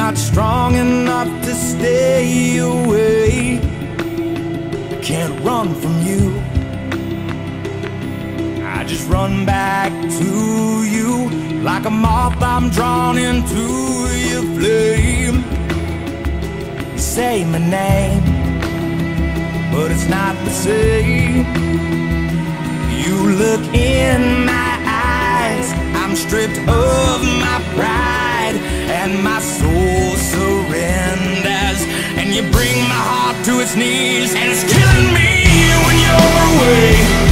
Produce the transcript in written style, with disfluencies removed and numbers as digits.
not strong enough to stay away. I can't run from you, I just run back to you. Like a moth, I'm drawn into your flame. You say my name, but it's not the same. You look in my eyes, I'm stripped of my pride, and my soul surrenders. And you bring my heart to its knees, and it's killing me when you're away.